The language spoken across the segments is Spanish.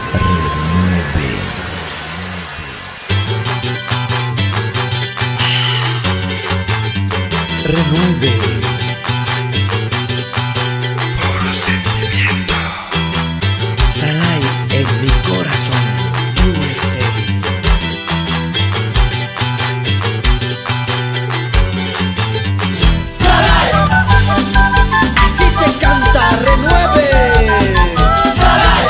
Renueve. Puro sentimiento. Salai en mi corazón, USA. Salai, Así te canta Renueve. Salai,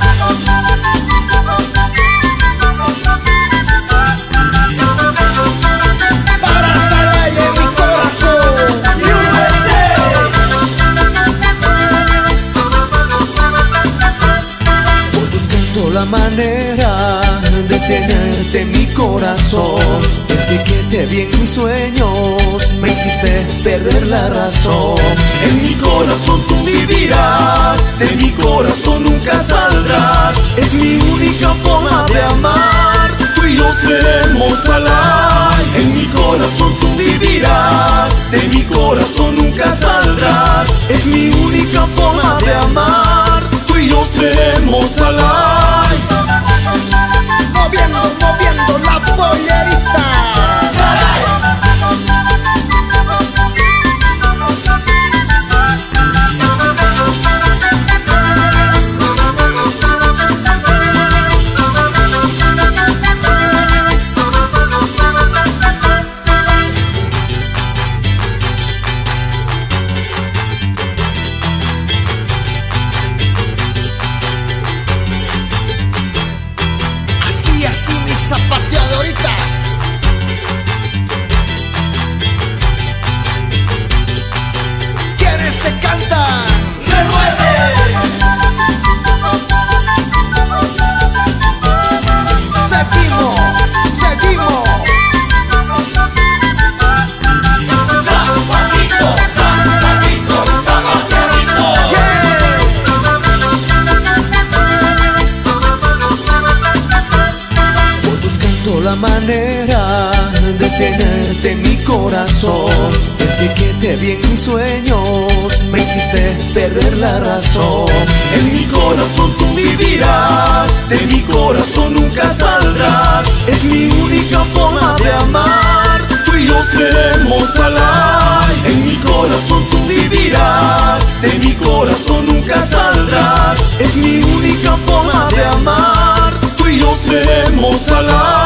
Para Salai en mi corazón, USA. voy buscando la manera de tenerte en mi corazón. Desde que te vi en mis sueños, me hiciste perder la razón. En mi corazón tú vivirás, de mi corazón nunca saldrás. Es mi única forma de amar, tú y yo seremos Salai. En mi corazón tú vivirás, de mi corazón nunca saldrás. Es mi única forma de amar, tú y yo seremos Salai. Moviendo, moviendo la pollerita. Salai, Así mis zapateadoritas. ¿Quiénes te cantan? renueve. Seguimos, seguimos. Zapatito, zapatito, zapateadito. Voy buscando la manera de tenerte en mi corazón. Desde que te vi en mis sueños, me hiciste perder la razón. En mi corazón tú vivirás, de mi corazón nunca saldrás. Es mi única forma de amar, tú y yo seremos Salai. En mi corazón tú vivirás, de mi corazón nunca saldrás. Es mi única forma de amar, tú y yo seremos Salai.